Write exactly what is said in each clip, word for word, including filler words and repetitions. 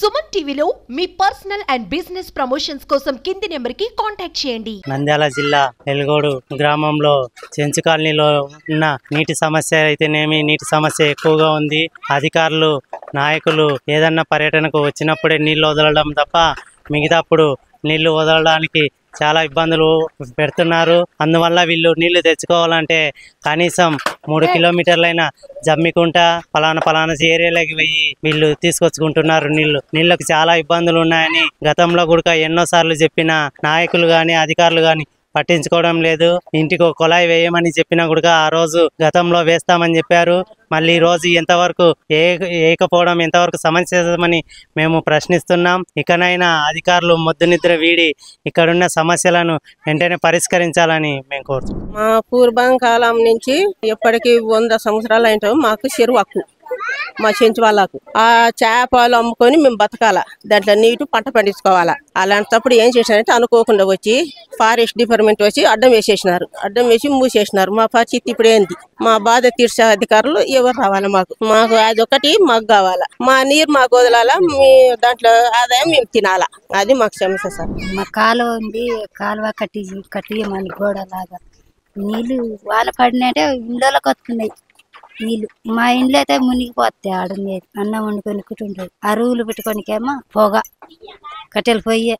సుమన్ టీవీలో మీ personal and business promotions కోసం కింది నెంబర్ కి కాంటాక్ట్ చేయండి. నంద్యాల జిల్లా ఎల్గోడు గ్రామంలో చెంచు కాలనీలో ఉన్న నీటి సమస్య అయితేనేమి నీటి సమస్య ఎక్కువగా ఉంది. అధికారులు నాయకులు ఏదన్నా పర్యటనకు వచ్చినప్పుడే నీళ్లు వదలడం తప్ప మిగతాప్పుడు నీళ్లు వదలడానికి చాలా ఇబ్బందులు పెడుతున్నారు. అందువల్ల వీళ్ళు నీళ్లు తెచ్చుకోవాలంటే కనీసం మూడు కిలోమీటర్లైన జమ్మికుంట పలానా పలానా ఏరియాలోకి పోయి వీళ్ళు తీసుకొచ్చుకుంటున్నారు. నీళ్లు నీళ్ళకు చాలా ఇబ్బందులు ఉన్నాయని గతంలో కూడా ఎన్నో సార్లు చెప్పిన నాయకులు గాని అధికారులు గాని పట్టించుకోవడం లేదు. ఇంటికి ఒక కుళాయి వేయమని చెప్పినా కూడా ఆ రోజు గతంలో వేస్తామని చెప్పారు. మళ్ళీ ఈ రోజు ఎంతవరకు ఏ ఏకపోవడం ఎంతవరకు సమస్యమని మేము ప్రశ్నిస్తున్నాం. ఇకనైనా అధికారులు మొద్దు నిద్ర వీడి ఇక్కడున్న సమస్యలను వెంటనే పరిష్కరించాలని మేము కోరుతున్నాం. మా పూర్వం కాలం నుంచి ఎప్పటికీ వంద సంవత్సరాలు అయిన మాకు చెరువు హక్కు మా చెంచు వాళ్ళకు. ఆ చేపలు అమ్ముకొని మేము బతకాల, దాంట్లో నీటు పంట పండించుకోవాలా. అలాంటప్పుడు ఏం చేసినారంటే అనుకోకుండా వచ్చి ఫారెస్ట్ డిపార్ట్మెంట్ వచ్చి అడ్డం వేసేసినారు. అడ్డం వేసి మూసేసినారు. మా పరిస్థితి ఇప్పుడు ఏంది? మా బాధ తీర్చే అధికారులు ఎవరు రావాలి? మాకు మాకు అదొకటి మాకు కావాలా. మా నీరు మాకు వదలాలా, మీ దాంట్లో ఆదాయం మేము తినాలా. అది మాకు సమస్య సార్. మా కాలువ ఉంది, కాలువ కట్టి కట్టియమని గోడలాగా నీళ్ళు వాన పడినట్టే ఇండ్లలోకి వస్తున్నాయి నీళ్ళు. మా ఇండ్లు అయితే మునిగిపోతాయి. ఆడుండేది అన్నం వండుకొని కుటుంబం అరువులు పెట్టుకోనికేమో పొగ కట్టెలు పొయ్యే.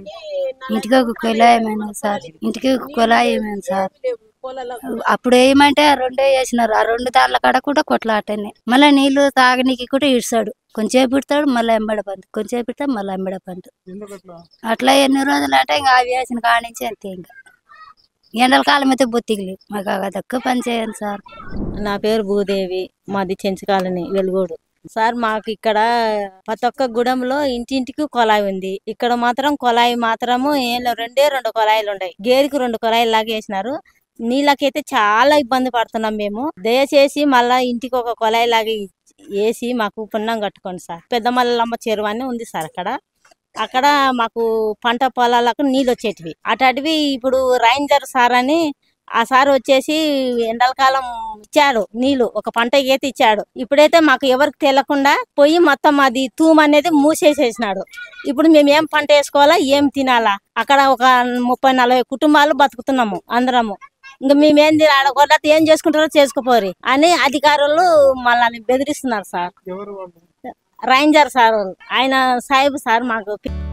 ఇంటికి ఒక కుళాయమేనా సార్, ఇంటికి ఒక కుళాయమేనా సార్. అప్పుడు ఏమంటే రెండో వేసినారు, ఆ రెండు దాళ్ళ కాడ కూడా కొట్లాటనే. మళ్ళీ నీళ్లు తాగనీకి కూడా ఇస్తాడు, కొంచెం పెడతాడు మళ్ళీ ఎంబడ పండు, కొంచెం పెడతాడు మళ్ళీ ఎంబడ పండు. అట్లా ఎన్ని రోజులు అంటే ఇంకా అవి వేసిన కానించి అంతే. ఇంకా ఎండల కాలం అయితే బొత్తిగలి మాకు అదొక్క పని చేయండి సార్. నా పేరు భూదేవి, మాది చెంచు కాలనీ వెలుగోడు సార్. మాకు ఇక్కడ ప్రతి ఒక్క గుడంలో ఇంటింటికి కొలాయి ఉంది. ఇక్కడ మాత్రం కొలాయి మాత్రము ఏం రెండే రెండు కొలాయిలు ఉన్నాయి. గేరికి రెండు కొలాయిలు లాగా వేసినారు. నీళ్ళకైతే చాలా ఇబ్బంది పడుతున్నాం మేము. దయచేసి మళ్ళా ఇంటికి ఒక కొలాయి లాగా వేసి మాకు పుణ్యం కట్టుకోండి సార్. పెద్ద మల్లమ్మ చెరువు అని ఉంది సార్ అక్కడ. అక్కడ మాకు పంట పొలాలకు నీళ్ళు వచ్చేటివి. అటటివి ఇప్పుడు రైంజర్ సార్ అని ఆ సార్ వచ్చేసి ఎండాకాలం ఇచ్చాడు నీళ్లు, ఒక పంట అయితే ఇచ్చాడు. ఇప్పుడైతే మాకు ఎవరికి తెలియకుండా పోయి మొత్తం అది తూము అనేది మూసేసేసినాడు. ఇప్పుడు మేము ఏం పంట వేసుకోవాలా, ఏం తినాలా? అక్కడ ఒక ముప్పై నలభై కుటుంబాలు బతుకుతున్నాము అందరము. ఇంకా మేమేంది ఆడగొడ్డ ఏం చేసుకుంటారో చేసుకోపోరి అని అధికారులు మళ్ళీ బెదిరిస్తున్నారు సార్. రైంజర్ సార్ ఆయన సాహిబ్ సార్ మాకు